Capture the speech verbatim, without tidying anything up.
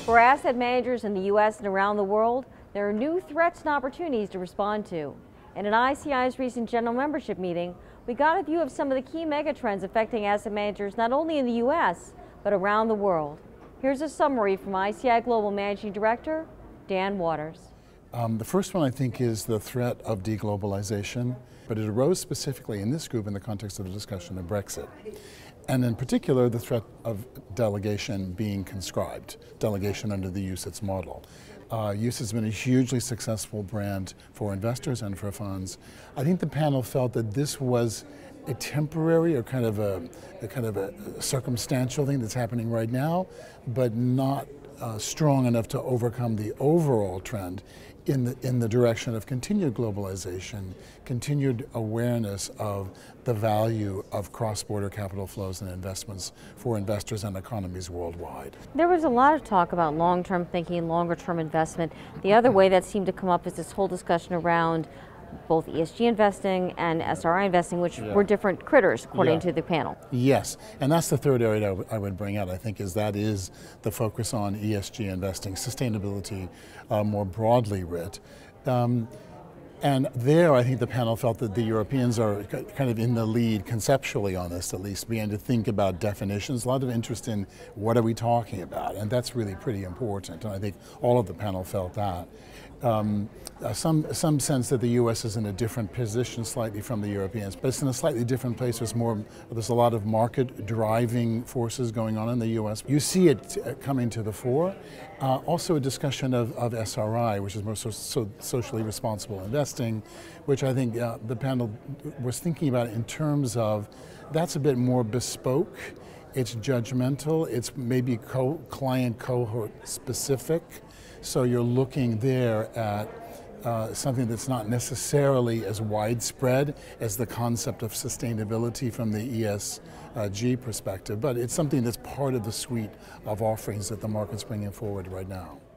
For asset managers in the U S and around the world, there are new threats and opportunities to respond to. In an I C I's recent general membership meeting, we got a view of some of the key megatrends affecting asset managers not only in the U S, but around the world. Here's a summary from I C I Global Managing Director, Dan Waters. Um, the first one, I think, is the threat of deglobalization, but it arose specifically in this group in the context of the discussion of Brexit. And in particular, the threat of delegation being conscribed, delegation under the U C I T S model. Uh, U C I T S has been a hugely successful brand for investors and for funds. I think the panel felt that this was a temporary or kind of a, a kind of a circumstantial thing that's happening right now, but not uh, strong enough to overcome the overall trend in the, in the direction of continued globalization, continued awareness of the value of cross-border capital flows and investments for investors and economies worldwide. There was a lot of talk about long-term thinking, longer-term investment. The other way that seemed to come up is this whole discussion around both E S G investing and S R I investing, which yeah. were different critters, according yeah. to the panel. Yes, and that's the third area I would bring out, I think, is that is the focus on E S G investing, sustainability uh, more broadly writ. Um, and there, I think the panel felt that the Europeans are kind of in the lead conceptually on this, at least, began to think about definitions, a lot of interest in what are we talking about, and that's really pretty important, and I think all of the panel felt that. Um, uh, some, some sense that the U S is in a different position slightly from the Europeans, but it's in a slightly different place. There's more, there's a lot of market driving forces going on in the U S. You see it coming to the fore. Uh, also a discussion of, of S R I, which is more so, so socially responsible investing, which I think uh, the panel was thinking about in terms of, that's a bit more bespoke. It's judgmental, it's maybe co client cohort specific. So you're looking there at uh, something that's not necessarily as widespread as the concept of sustainability from the E S G perspective, but it's something that's part of the suite of offerings that the market's bringing forward right now.